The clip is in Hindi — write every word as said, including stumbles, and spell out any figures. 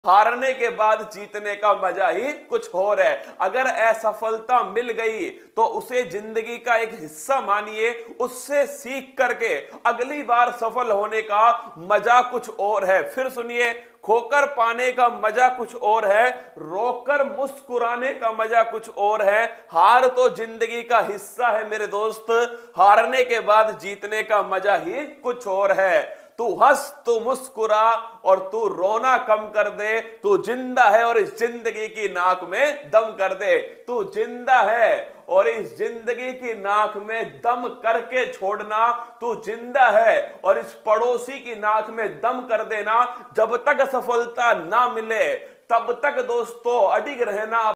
हारने के बाद जीतने का मजा ही कुछ और है। अगर असफलता मिल गई तो उसे जिंदगी का एक हिस्सा मानिए, उससे सीख करके अगली बार सफल होने का मजा कुछ और है। फिर सुनिए, खोकर पाने का मजा कुछ और है, रोकर मुस्कुराने का मजा कुछ और है। हार तो जिंदगी का हिस्सा है मेरे दोस्त, हारने के बाद जीतने का मजा ही कुछ और है। तू हंस, तू मुस्कुरा और तू रोना कम कर दे। तू जिंदा है और इस जिंदगी की नाक में दम कर दे। तू जिंदा है और इस जिंदगी की नाक में दम करके छोड़ना। तू जिंदा है और इस पड़ोसी की नाक में दम कर देना। जब तक सफलता ना मिले तब तक दोस्तों अडिग रहना।